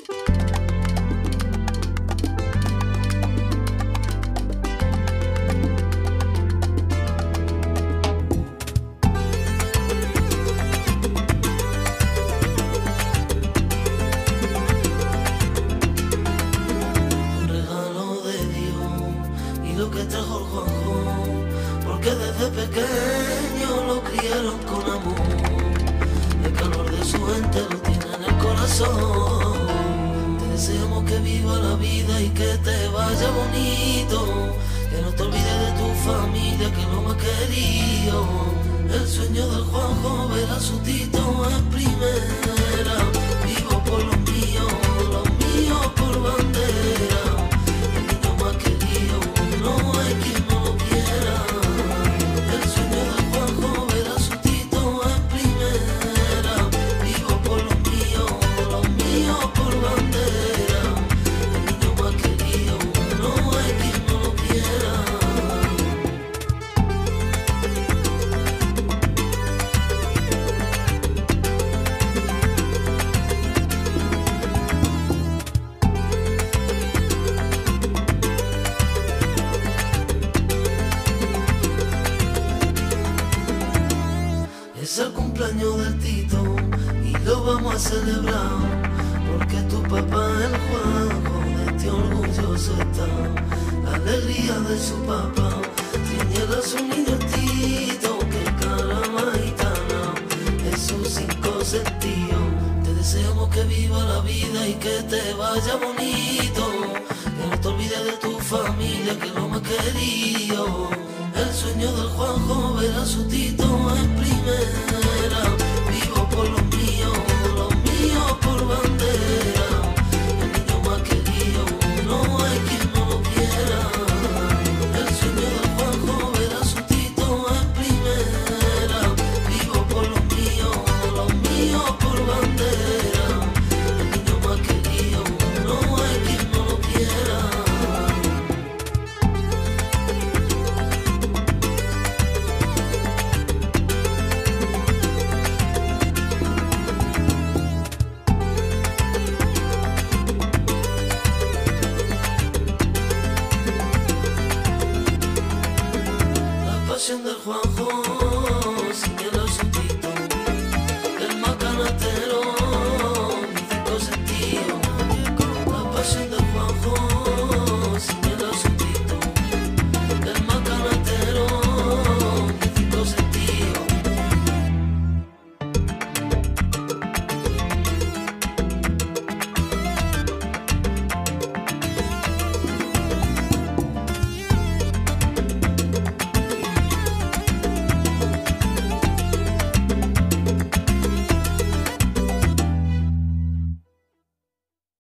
Lo que trajo el Juanjo, porque desde pequeño lo criaron con amor. El calor de su gente lo tiene en el corazón. Te deseamos que viva la vida y que te vaya bonito, que no te olvides de tu familia, que es lo más querido. El sueño del Juanjo ver a su Tito en primera. Vivo por los míos por bandera. El niño más querido, no hay quien no lo quiera. El sueño del Juanjo ver a su Tito en primera. Vivo por los míos por bandera. El niño más querido, no hay quien no lo quiera. Es el cumpleaños del Tito y lo vamos a celebrar, porque tu papá el Juanjo de ti orgulloso está. La alegría de su papá tiene a su niño el Tito, que cara más gitana es sus 5 sentidos. Te deseamos que viva la vida y que te vaya bonito, que no te olvides de tu familia, que es lo más querido. El sueño del Juanjo ver a su Tito en primera. Vivo por los